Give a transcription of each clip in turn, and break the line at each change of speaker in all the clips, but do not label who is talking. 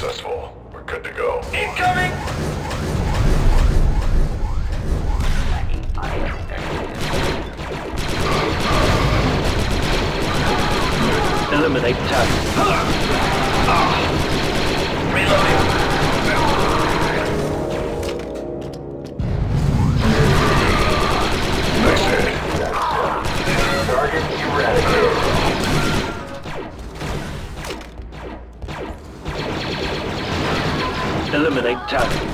successful. We're good to go.
Incoming!
Eliminate target.
Reloading!
Nice hit.
Target eradicated.
Eliminate target.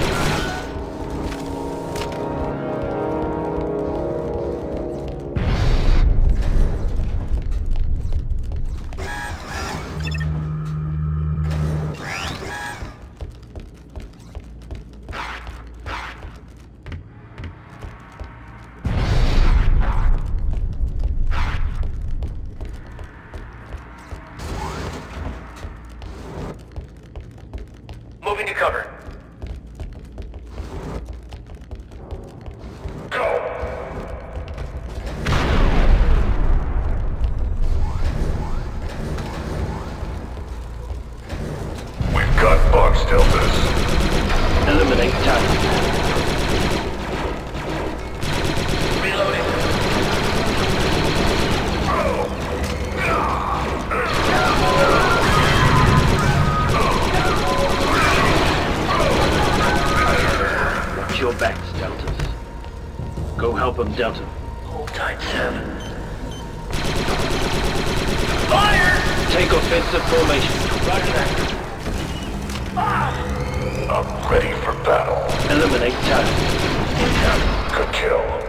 Moving to cover.
Go. We've got Box Deltas.
Eliminate target.
Reloading.
Watch your backs, Deltas. Go help them, Delta.
Hold tight, 7. Fire!
Take offensive formation.
Roger that.
I'm ready for battle.
Eliminate target.
Incoming.
Good kill.